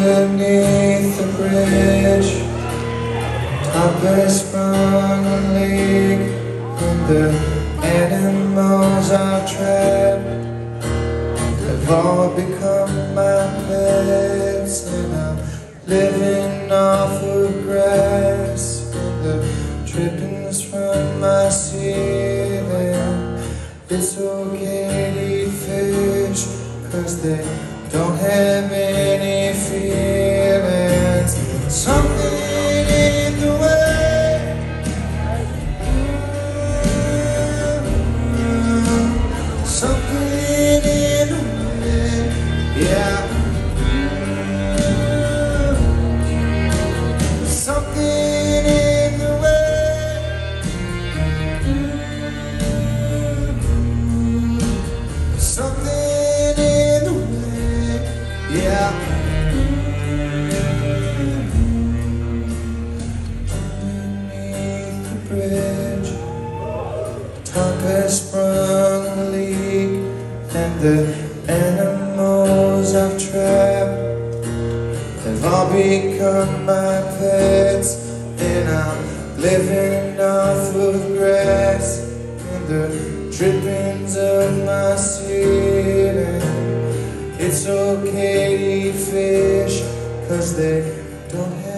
Underneath the bridge, top has sprung a leak, and the animals I've trapped have all become my pets, and I'm living off of grass and the drippings from my ceiling. It's okay to eat fish, 'cause they don't have any feelings. Something in the way, something in the way, yeah. Something in the way, something in the way, yeah. Underneath the bridge, top has sprung a leak, and the animals I've trapped have all become my pets, and I'm living off of grass and the drippings of my ceiling. It's okay to eat fish, 'cause they don't have